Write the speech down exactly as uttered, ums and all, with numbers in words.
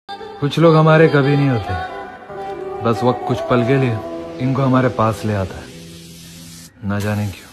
कुछ लोग हमारे कभी नहीं होते, बस वक्त कुछ पल के लिए इनको हमारे पास ले आता है, ना जाने क्यों।